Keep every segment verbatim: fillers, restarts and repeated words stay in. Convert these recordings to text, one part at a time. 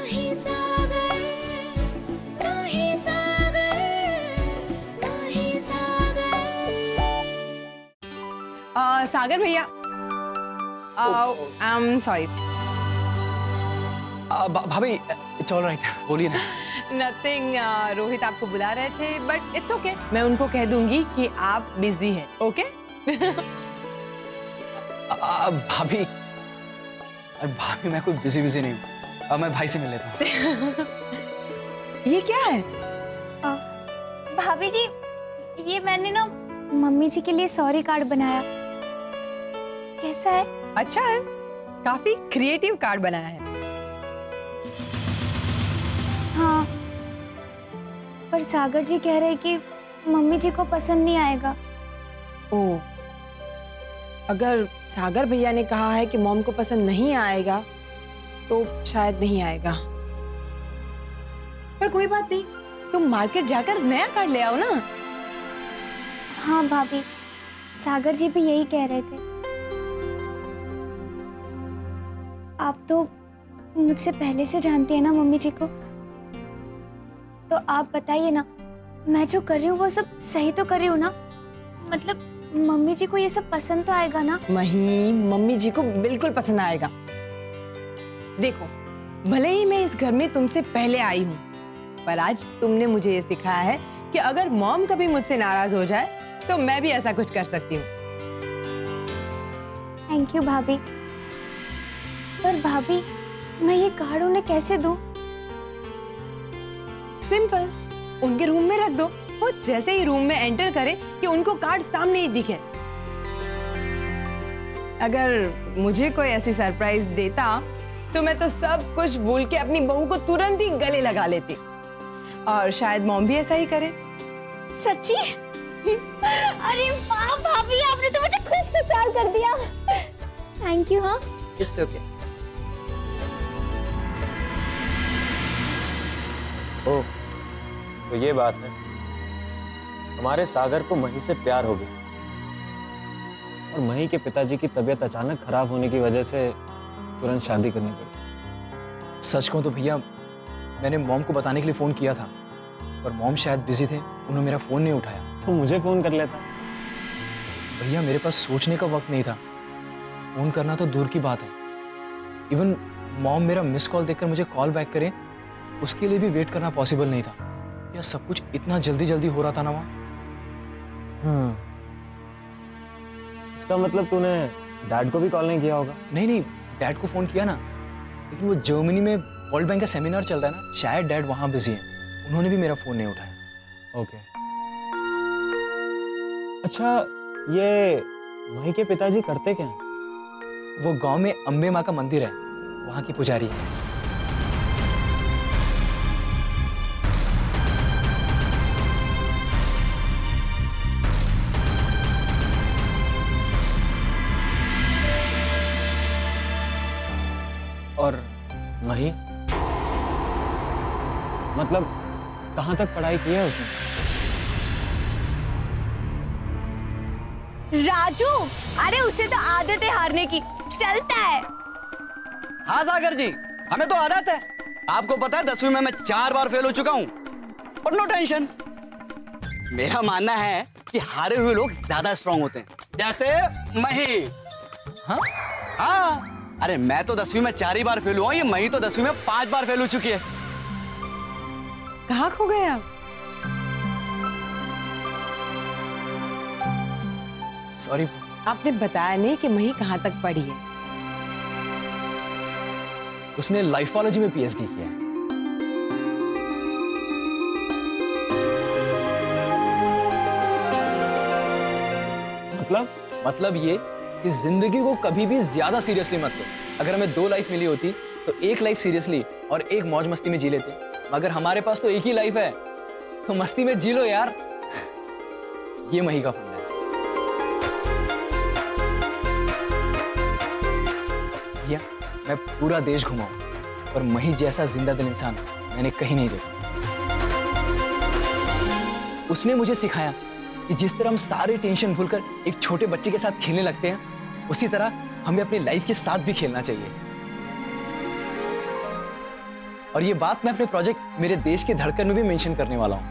माही सागर, माही सागर, माही सागर। आ, सागर भैया, I am sorry. भाभी इट्स ऑल राइट, बोलिए ना। नथिंग, रोहित आपको बुला रहे थे बट इट्स ओके, मैं उनको कह दूंगी कि आप बिजी हैं। ओके? भाभी, अरे भाभी मैं कोई बिजी बिजी नहीं हूँ, अब मैं भाई से मिल लेता हूँ। ये क्या है? भाभी जी, ये मैंने ना मम्मी जी के लिए सॉरी कार्ड बनाया। कैसा है? अच्छा है, काफी क्रिएटिव कार्ड बनाया है। हाँ, पर सागर जी कह रहे कि मम्मी जी को पसंद नहीं आएगा। ओह, अगर सागर भैया ने कहा है कि मॉम को पसंद नहीं आएगा तो शायद नहीं आएगा। पर कोई बात नहीं, तुम मार्केट जाकर नया कार्ड ले आओ ना। हाँ भाभी, सागर जी भी यही कह रहे थे। आप तो मुझसे पहले से जानती है ना मम्मी जी को, तो आप बताइए ना, मैं जो कर रही हूँ वो सब सही तो कर रही हूँ ना? मतलब मम्मी जी को ये सब पसंद तो आएगा ना? नहीं, मम्मी जी को बिल्कुल पसंद आएगा। देखो, भले ही मैं इस घर में तुमसे पहले आई हूँ, पर आज तुमने मुझे ये सिखाया है कि अगर मॉम कभी मुझसे नाराज हो जाए तो मैं भी ऐसा कुछ कर सकती हूँ। थैंक यू भाभी। पर भाभी, मैं ये कार्ड उन्हें कैसे दूं? सिंपल, उनके रूम में रख दो। वो जैसे ही रूम में एंटर करे कि उनको कार्ड सामने ही दिखे। अगर मुझे कोई ऐसी सरप्राइज देता तो मैं तो सब कुछ भूल के अपनी बहू को तुरंत ही गले लगा लेती, और शायद मॉम भी ऐसा ही करे। सच्ची? अरे वाह भाभी, आपने तो मुझे खुद से प्यार कर दिया। Thank you. हाँ, इट्स ओके। ओह, तो ये बात है, हमारे सागर को मही से प्यार हो गया और मही के पिताजी की तबीयत अचानक खराब होने की वजह से तुरंत शादी करनी पड़ी। सच कहूं तो भैया, मैंने मॉम को बताने के लिए फोन किया था, पर मॉम शायद बिजी थे, उन्होंने मेरा फोन नहीं उठाया। तो मुझे फोन कर लेता। भैया मेरे पास सोचने का वक्त नहीं था, फोन करना तो दूर की बात है। इवन मॉम मेरा मिस कॉल देखकर मुझे कॉल बैक करे, उसके लिए भी वेट करना पॉसिबल नहीं था। या सब कुछ इतना जल्दी जल्दी हो रहा था ना वहाँ। हम्म, इसका मतलब तूने डैड को भी कॉल नहीं किया होगा? नहीं नहीं, डैड को फोन किया ना, लेकिन वो जर्मनी में वर्ल्ड बैंक का सेमिनार चल रहा है ना, शायद डैड वहाँ बिजी है, उन्होंने भी मेरा फोन नहीं उठाया। ओके। अच्छा, ये मही के पिताजी करते क्या हैं? वो गांव में अम्बे माँ का मंदिर है, वहाँ की पुजारी है। और मही, मतलब कहाँ तक पढ़ाई की है उसने? राजू, अरे उसे तो आदत है हारने की, चलता है। हाँ सागर जी, हमें तो आदत है। आपको पता है दसवीं में मैं चार बार फेल हो चुका हूँ, और नो टेंशन। मेरा मानना है कि हारे हुए लोग ज्यादा स्ट्रांग होते हैं, जैसे मही। हाँ हाँ, अरे मैं तो दसवीं में चार ही बार फेल हुआ, ये मही तो दसवीं में पांच बार फेल हो चुकी है। कहाँ खो गए आप? सॉरी। आपने बताया नहीं कि मही कहाँ तक पढ़ी है। उसने लाइफोलॉजी में पीएचडी किया है। मतलब मतलब ये कि जिंदगी को कभी भी ज्यादा सीरियसली मत लो। अगर हमें दो लाइफ मिली होती तो एक लाइफ सीरियसली और एक मौज मस्ती में जी लेते, मगर हमारे पास तो एक ही लाइफ है, तो मस्ती में जी लो यार। ये मही का फंडा है। भैया मैं पूरा देश घुमा हूं, और मही जैसा जिंदा दिल इंसान मैंने कहीं नहीं देखा। उसने मुझे सिखाया कि जिस तरह हम सारे टेंशन भूलकर एक छोटे बच्चे के साथ खेलने लगते हैं, उसी तरह हमें अपनी लाइफ के साथ भी खेलना चाहिए। और ये बात मैं अपने प्रोजेक्ट मेरे देश की धड़कन में भी मेंशन करने वाला हूँ।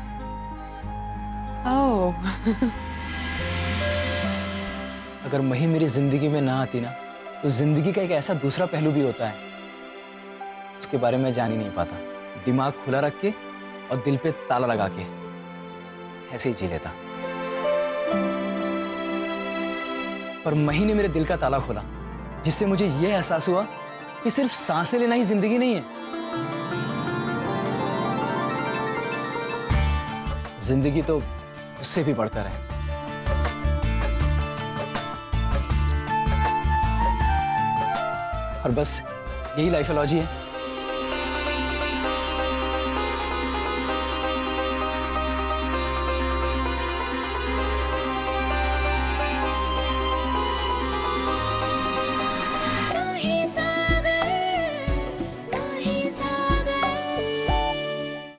ओह, अगर मही मेरी जिंदगी में ना आती ना, तो जिंदगी का एक ऐसा दूसरा पहलू भी होता है, उसके बारे में जान ही नहीं पाता। दिमाग खुला रख के और दिल पे ताला लगा के ऐसे ही जी लेता। पर मही ने मेरे दिल का ताला खोला, जिससे मुझे यह एहसास हुआ कि सिर्फ सांसें लेना ही जिंदगी नहीं है। जिंदगी तो उससे भी बढ़कर है। और बस यही लाइफोलॉजी है